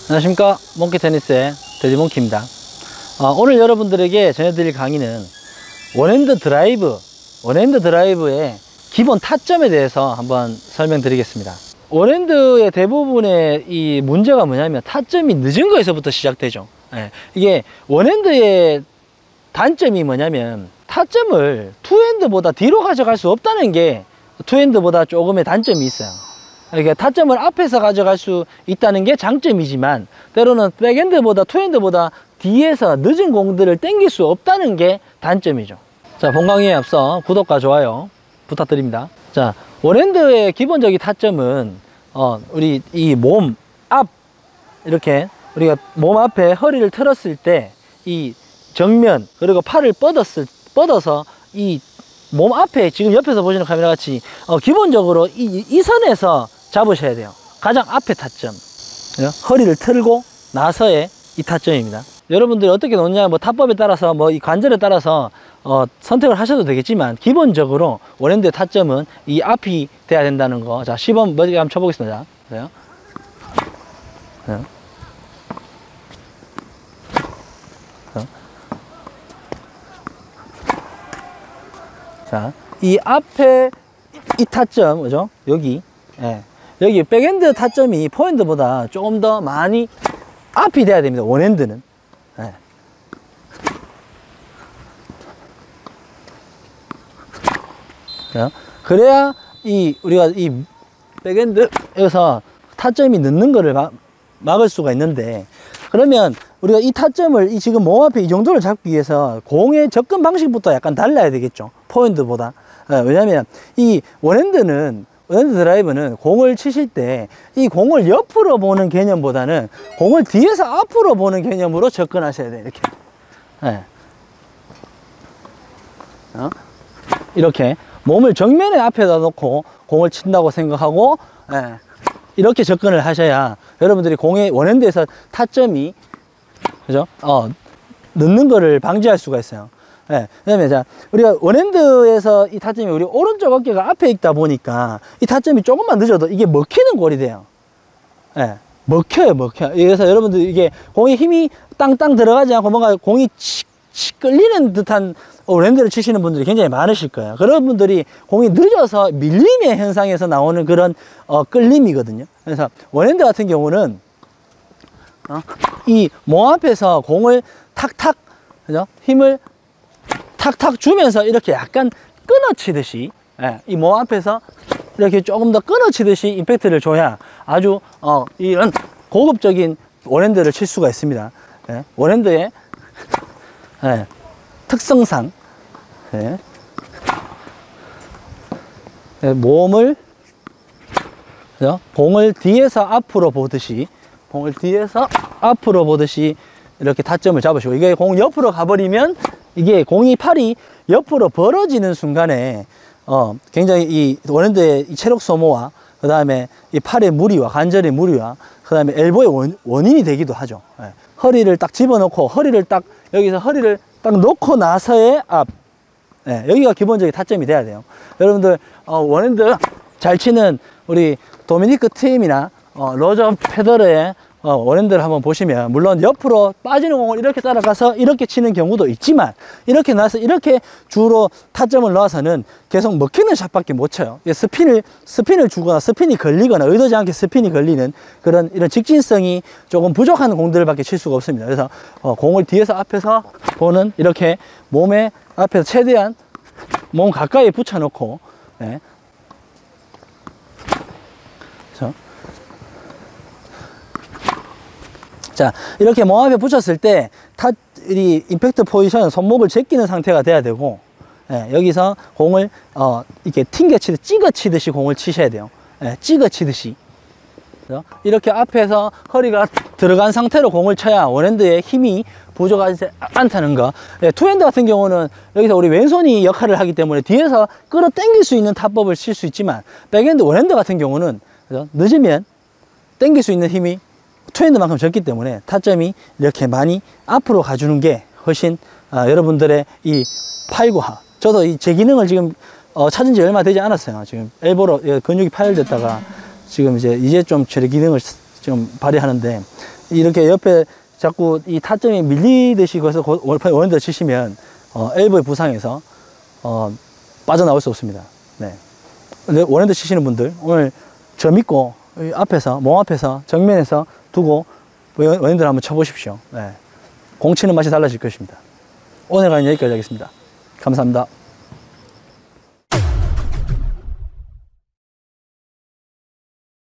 안녕하십니까. 몽키 테니스의 데디몽키입니다. 오늘 여러분들에게 전해드릴 강의는 원핸드 드라이브의 기본 타점에 대해서 한번 설명드리겠습니다. 원핸드의 대부분의 이 문제가 뭐냐면 타점이 늦은 거에서부터 시작되죠. 이게 원핸드의 단점이 뭐냐면 타점을 투핸드보다 뒤로 가져갈 수 없다는 게 투핸드보다 조금의 단점이 있어요. 그러니까 타점을 앞에서 가져갈 수 있다는 게 장점이지만 때로는 백핸드보다 투핸드보다 뒤에서 늦은 공들을 땡길 수 없다는 게 단점이죠. 자, 본 강의에 앞서 구독과 좋아요 부탁드립니다. 자, 원핸드의 기본적인 타점은 우리 이 몸 앞, 이렇게 우리가 몸 앞에 허리를 틀었을 때 이 정면 그리고 팔을 뻗어서 이 몸 앞에 지금 옆에서 보시는 카메라 같이 기본적으로 이 선에서 잡으셔야 돼요. 가장 앞에 타점, 허리를 틀고 나서의 이 타점입니다. 여러분들이 어떻게 놓느냐, 뭐 타법에 따라서 뭐 이 관절에 따라서 선택을 하셔도 되겠지만 기본적으로 원핸드의 타점은 이 앞이 돼야 된다는 거. 자, 시범 먼저 한번 쳐보겠습니다. 그래요? 자, 이 앞에 이 타점, 그죠? 여기, 여기 백핸드 타점이 포핸드보다 조금 더 많이 앞이 돼야 됩니다. 원핸드는. 그래야 우리가 이 백핸드에서 타점이 늦는 거를 막을 수가 있는데, 그러면 우리가 이 타점을 지금 몸 앞에 이 정도를 잡기 위해서 공의 접근 방식부터 약간 달라야 되겠죠. 포핸드보다. 왜냐면 이 원핸드 드라이브는 공을 치실 때 이 공을 옆으로 보는 개념보다는 공을 뒤에서 앞으로 보는 개념으로 접근하셔야 돼요. 이렇게. 이렇게 몸을 정면에 앞에다 놓고 공을 친다고 생각하고 이렇게 접근을 하셔야 여러분들이 공의 원핸드에서 타점이, 그죠? 늦는 거를 방지할 수가 있어요. 왜냐면 자, 우리가 원핸드에서 이 타점이 우리 오른쪽 어깨가 앞에 있다 보니까 이 타점이 조금만 늦어도 이게 먹히는 골이 돼요. 먹혀요. 그래서 여러분들 이게 공에 힘이 땅땅 들어가지 않고 뭔가 공이 칙 끌리는 듯한 원핸드를 치시는 분들이 굉장히 많으실 거예요. 그런 분들이 공이 늦어서 밀림의 현상에서 나오는 그런 끌림이거든요. 그래서 원핸드 같은 경우는 이 몸 앞에서 공을 탁탁, 그죠? 힘을 탁탁 주면서 이렇게 약간 끊어치듯이, 이 몸 앞에서 이렇게 조금 더 끊어치듯이 임팩트를 줘야 아주 이런 고급적인 원핸드를 칠 수가 있습니다. 원핸드의 특성상 몸을, 그죠? 공을 뒤에서 앞으로 보듯이 이렇게 타점을 잡으시고, 이게 공 옆으로 가버리면 이게 공이 팔이 옆으로 벌어지는 순간에 굉장히 이 원핸드의 이 체력 소모와 그 다음에 이 팔의 무리와 관절의 무리와 그 다음에 엘보의 원인이 되기도 하죠. 허리를 딱 집어넣고 여기서 허리를 딱 놓고 나서의 앞, 여기가 기본적인 타점이 돼야 돼요. 여러분들 원핸드 잘 치는 우리 도미니크 팀이나 로저 페더러의 원핸드를 한번 보시면, 물론 옆으로 빠지는 공을 이렇게 따라가서 이렇게 치는 경우도 있지만, 이렇게 나서 이렇게 주로 타점을 넣어서는 계속 먹히는 샷밖에 못 쳐요. 스핀을 주거나 스핀이 걸리거나 의도지 않게 스핀이 걸리는 이런 직진성이 조금 부족한 공들밖에 칠 수가 없습니다. 그래서 공을 뒤에서 앞에서 보는, 이렇게 몸에 앞에서 최대한 몸 가까이 붙여놓고, 자, 이렇게 몸 앞에 붙였을 때 이 임팩트 포지션, 손목을 제끼는 상태가 돼야 되고, 여기서 공을 이렇게 찍어치듯이 공을 치셔야 돼요. 찍어치듯이. 이렇게 앞에서 허리가 들어간 상태로 공을 쳐야 원핸드에 힘이 부족하지 않다는 거. 투핸드 같은 경우는 여기서 우리 왼손이 역할을 하기 때문에 뒤에서 끌어당길 수 있는 타법을 칠 수 있지만, 원핸드 같은 경우는, 그죠? 늦으면 당길 수 있는 힘이 투핸드만큼 적기 때문에 타점이 이렇게 많이 앞으로 가주는 게 훨씬 여러분들의 이 팔과, 저도 제 기능을 지금 찾은 지 얼마 되지 않았어요. 지금 엘보로 근육이 파열됐다가 지금 이제 좀 제 기능을 좀 발휘하는데, 이렇게 옆에 자꾸 이 타점이 밀리듯이 거기서 원핸드 치시면 엘보의 부상에서 빠져나올 수 없습니다. 네. 근데 원핸드 치시는 분들 오늘 저 믿고 앞에서 몸 앞에서 정면에서 두고 원핸드를 한번 쳐보십시오. 네. 공 치는 맛이 달라질 것입니다. 오늘 강의 여기까지 하겠습니다. 감사합니다.